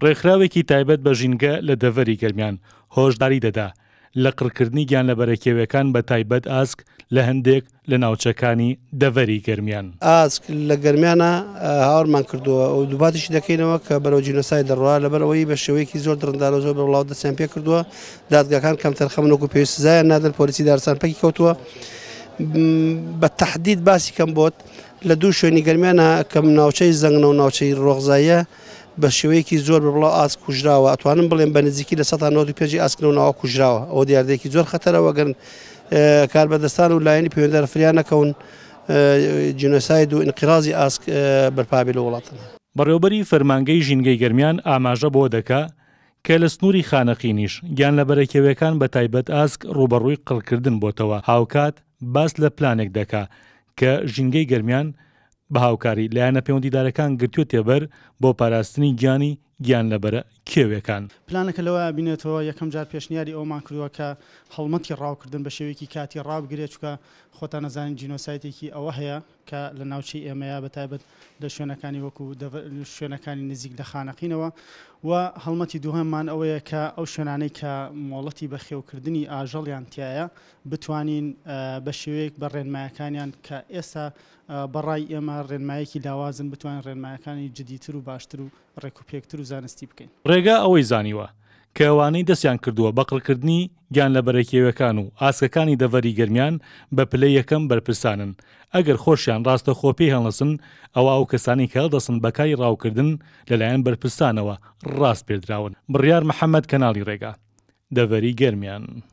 ڕێکخراوێکی تایبەت بە ژینگە لە دەڤەری گەرمیان هۆشداری دەدا لە قڕکردنی گیانلەبەرەکێوەکان بە تایبەت ئاسک لە هەندێک لە ناوچەکانی دەڤەری گەرمیان. ئاسک لە گەرمیانە هاوڕمان کردووە و دووباتیشی دەکەینەوە کە بەرەو جینۆسای دەڕوا لەبەرەوەی بە شێوەیەکی زۆر درەندار و زۆر بە وڵاو دەستیان پێ کردووە دادگاکان کەم تەرخەمن وەکو پێویست سزایان نادەن پۆلیسی دارستان پەکی کەوتووە بە تەحدید باسی کەم بۆت لە دوو شوێنی گەرمیانە کەم ناوچەی زەنگنە و ناوچەی ڕۆغزاییە بە شێوەیەکی زۆر بە بڵاو ئاسک کوژراوە ئەتوانم بڵێن بە نزیکی لە 195 ئاسکەوە ناوە کوژراوە ئەوە دیاردەیەکی زۆر خەتەرەوە گەن کاربەدەستان و لایەنی پەیوەندیدار فریان نەکەون جینۆساید و ئینقیرازی ئاسک بەرپابێ لە وڵاتەوە. بەڕێوەبەری فەرمانگەی ژینگەی گەرمیان ئاماژە بۆ دەکا کە لە سنووری خانەقینیش گیانلەبەرەکێوەکان بە تایبەت ئاسک ڕوبەڕووی قڕکردن بۆتەوە هاوکات باس لە پلانێک دەکا کە ژینگەی گەرمیان بە هاوکاری لایەنە پەیوەندیدارەکان گرتووە تێبەر بۆ پاراستنی گیانلەبەرە کێوەکان. پلانەکە لەوە بینێتەوە یەکەم جار پێشنیاری ئەومان کردووە کە هەڵمەتی ڕاوکردن بە شێوەیەکی کاتی ڕابگرێت چکە خۆتان نەزانین جینۆسایتێکی ئەوە هەیە کە لە ناوچەی ئێمەیە بەتایبەت لە شوێنەکانی وەکو شوێنەکانی نزیک لە خانەقینەوە و هەڵمەتی دووهەممان ئەوەیە کە ئەو شوێنانەی کە مۆڵەتی بە خێوکردنی ئاژەڵیان تایە بتوانین بە شێوەیەک بە ڕێنمایەکانیان کە ئێستا بەڕای ئێمە ڕێنمایەکی لاوازن بتوانین ڕێنمایەکانی جدیتر و باشتر و ڕێکوپێکتر و زانستی بکەین. ڕێگا ئەوەی زانیوە کە ئەوانەی دەستیان کردووە بە قڕکردنی گیانلەبەرەکێوەکان و ئاسکەکانی دەڤەری گەرمیان بە پلەی یەکەم بەرپرسانن ئەگەر خۆشیان ڕاستە خۆپی هەڵەسن ئەوە ئەو کەسانی کە هەڵدەسن بەکاری ڕاوکردن لەلایەن بەرپرسانەوە ڕاست پێدراون. بڕیار محەممەد کەناڵی ڕێگا دەڤەری گەرمیان.